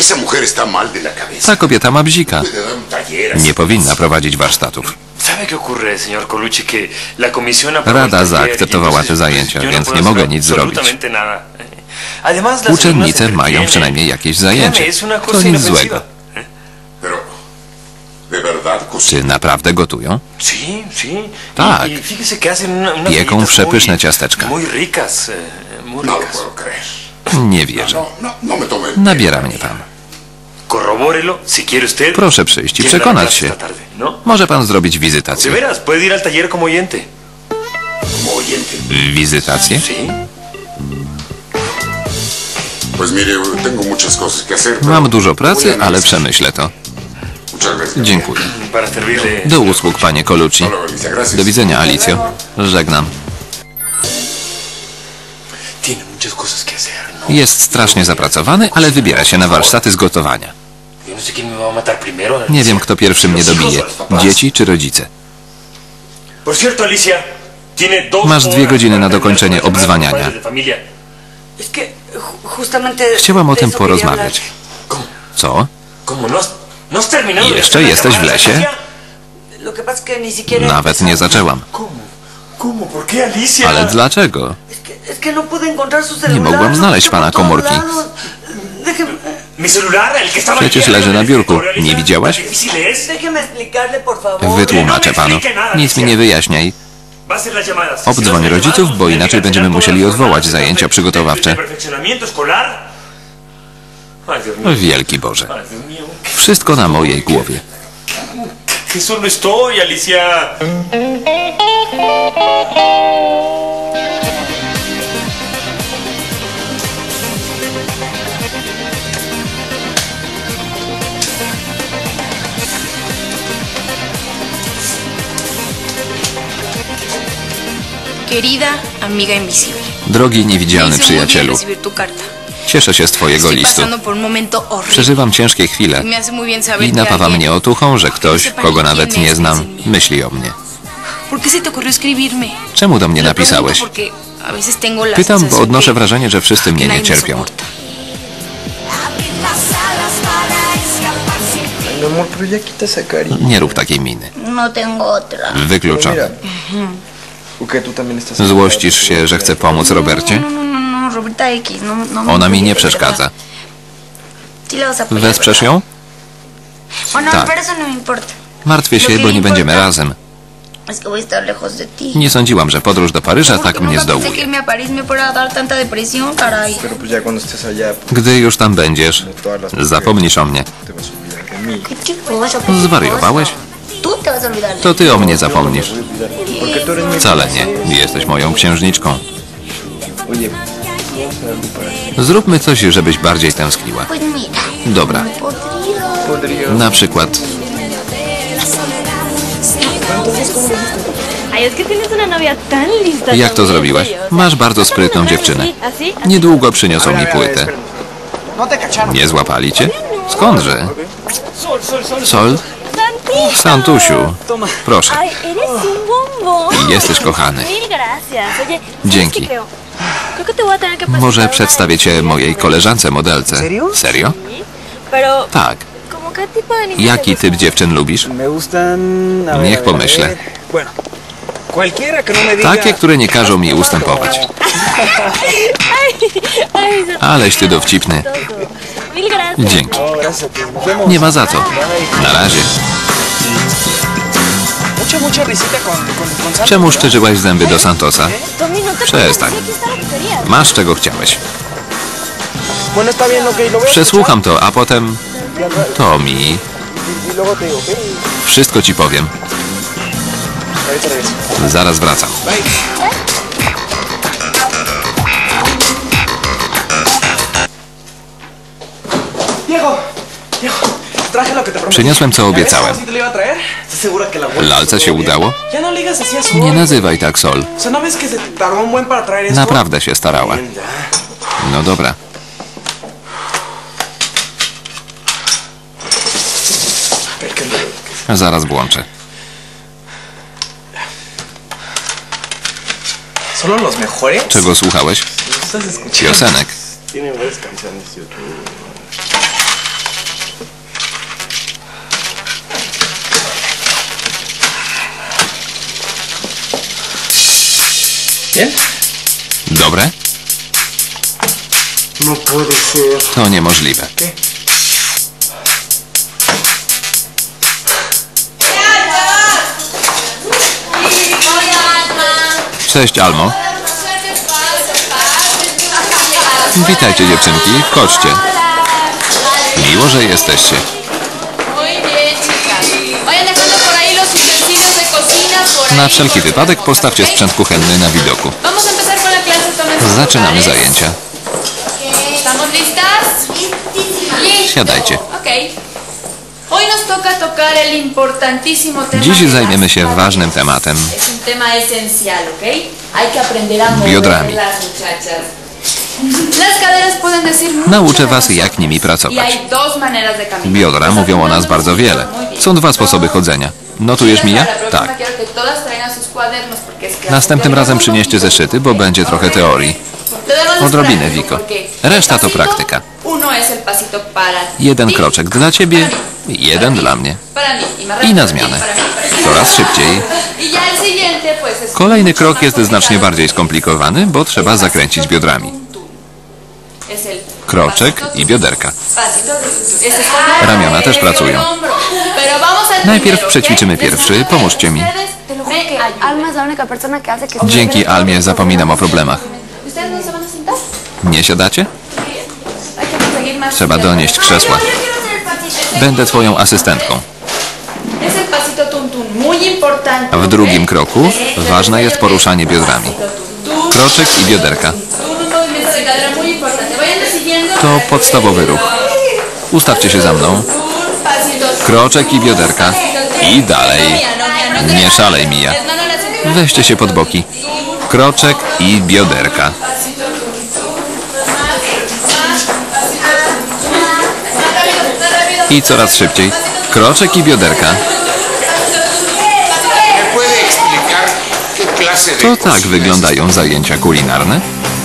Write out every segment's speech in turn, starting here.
Ta kobieta ma bzika. Nie powinna prowadzić warsztatów. Rada zaakceptowała te zajęcia, więc nie mogę nic zrobić. Uczennice mają przynajmniej jakieś zajęcie. To nic złego. Czy naprawdę gotują? Tak. Pieką przepyszne ciasteczka. Nie wierzę. Nabiera mnie pan. Proszę przyjść i przekonać się. Może pan zrobić wizytację. Wizytację? Mam dużo pracy, ale przemyślę to. Dziękuję. Do usług, panie Colucci. Do widzenia, Alicjo. Żegnam. Jest strasznie zapracowany, ale wybiera się na warsztaty z gotowania. Nie wiem, kto pierwszy mnie dobije. Dzieci czy rodzice. Masz 2 godziny na dokończenie obdzwaniania. Chciałam o tym porozmawiać. Co? Jeszcze jesteś w lesie? Nawet nie zaczęłam. Ale dlaczego? Nie mogłam znaleźć pana komórki. Przecież leży na biurku. Nie widziałaś? Wytłumaczę panu. Nic mi nie wyjaśniaj. Obdzwoń rodziców, bo inaczej będziemy musieli odwołać zajęcia przygotowawcze. Wielki Boże. Wszystko na mojej głowie. Drogi niewidzialny przyjacielu, cieszę się z twojego listu. Przeżywam ciężkie chwile i napawa mnie otuchą, że ktoś, kogo nawet nie znam, myśli o mnie. Czemu do mnie napisałeś? Pytam, bo odnoszę wrażenie, że wszyscy mnie nie cierpią. Nie rób takiej miny. Wykluczam. Złościsz się, że chcę pomóc Robercie? Ona mi nie przeszkadza. Wesprzesz ją? Tak. Martwię się, bo nie będziemy razem. Nie sądziłam, że podróż do Paryża tak mnie zdołuje. Gdy już tam będziesz, zapomnisz o mnie. Zwariowałeś? To ty o mnie zapomnisz. Wcale nie. Jesteś moją księżniczką. Zróbmy coś, żebyś bardziej tęskniła. Dobra. Na przykład... Jak to zrobiłaś? Masz bardzo sprytną dziewczynę. Niedługo przyniosą mi płytę. Nie złapali cię? Skądże? Sol? Santusiu, proszę. Jesteś kochany. Dzięki. Może przedstawię cię mojej koleżance modelce. Serio? Tak. Jaki typ dziewczyn lubisz? Niech pomyślę. Takie, które nie każą mi ustępować. Aleś ty dowcipny. Dzięki. Nie ma za co. Na razie. Czemu szczerzyłaś zęby do Santosa? Przestań. Masz, czego chciałeś. Przesłucham to, a potem... Tommy. Wszystko ci powiem. Zaraz wracam. Przyniosłem, co obiecałem. Lalce się udało? Nie nazywaj tak, Sol. Naprawdę się starała. No dobra. Zaraz włączę. Czego słuchałeś? Piosenek. Dobre? To niemożliwe. Cześć, Almo. Witajcie, dziewczynki. Wchodźcie. Miło, że jesteście. Na wszelki wypadek postawcie sprzęt kuchenny na widoku. Zaczynamy zajęcia. Siadajcie. Dziś zajmiemy się ważnym tematem. Biodrami. Nauczę was, jak nimi pracować. Biodra mówią o nas bardzo wiele. Są dwa sposoby chodzenia. Notujesz, Mija? Tak. Następnym razem przynieście zeszyty, bo będzie trochę teorii. Odrobinę, Wiko. Reszta to praktyka. Jeden kroczek dla ciebie, jeden dla mnie. I na zmianę. Coraz szybciej. Kolejny krok jest znacznie bardziej skomplikowany, bo trzeba zakręcić biodrami. Kroczek i bioderka. Ramiona też pracują. Najpierw przećwiczymy pierwszy. Pomóżcie mi. Dzięki Almie zapominam o problemach. Nie siadacie? Trzeba donieść krzesła. Będę twoją asystentką. W drugim kroku ważne jest poruszanie biodrami. Kroczek i bioderka. To podstawowy ruch. Ustawcie się za mną. Kroczek i bioderka. I dalej. Nie szalej, Mija. Weźcie się pod boki. Kroczek i bioderka. I coraz szybciej. Kroczek i bioderka. To tak wyglądają zajęcia kulinarne.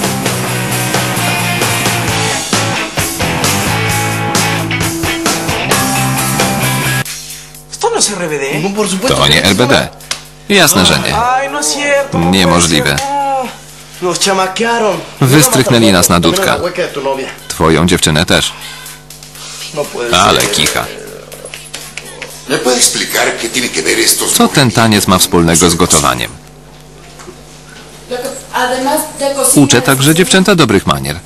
To nie RBD. Jasne, że nie. Niemożliwe. Wystrychnęli nas na dudka. Twoją dziewczynę też. Ale kicha. Co ten taniec ma wspólnego z gotowaniem? Uczę także dziewczęta dobrych manier.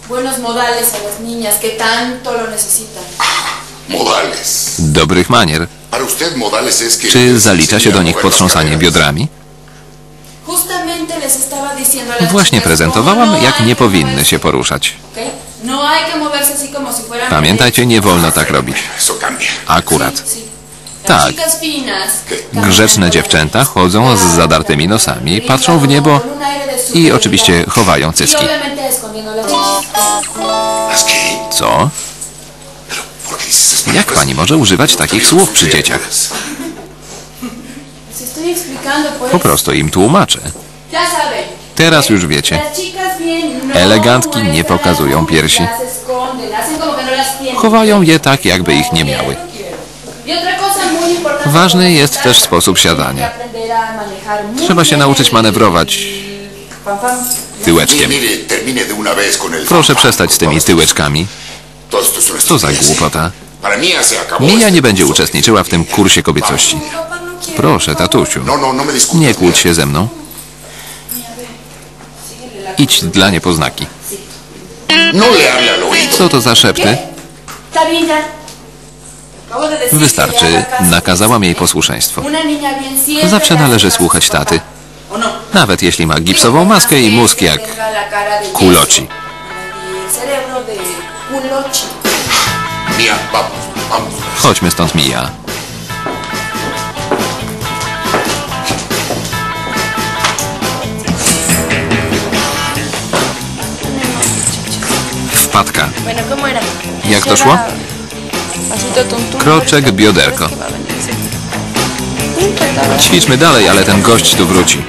Dobrych manier. Czy zalicza się do nich potrząsanie biodrami? Właśnie prezentowałam, jak nie powinny się poruszać. Pamiętajcie, nie wolno tak robić. Akurat. Tak. Grzeczne dziewczęta chodzą z zadartymi nosami, patrzą w niebo i oczywiście chowają cycki. Co? Jak pani może używać takich słów przy dzieciach? Po prostu im tłumaczę. Teraz już wiecie. Elegantki nie pokazują piersi. Chowają je tak, jakby ich nie miały. Ważny jest też sposób siadania. Trzeba się nauczyć manewrować tyłeczkiem. Proszę przestać z tymi tyłeczkami. Co za głupota. Mija nie będzie uczestniczyła w tym kursie kobiecości. Proszę, tatusiu. Nie kłóć się ze mną. Idź dla niepoznaki. Co to za szepty? Wystarczy. Nakazałam jej posłuszeństwo. Zawsze należy słuchać taty. Nawet jeśli ma gipsową maskę i mózg jak kuloci. Chodźmy stąd, Mija. Wpadka. Jak to szło? Kroczek, bioderko. Ćwiczmy dalej, ale ten gość tu wróci.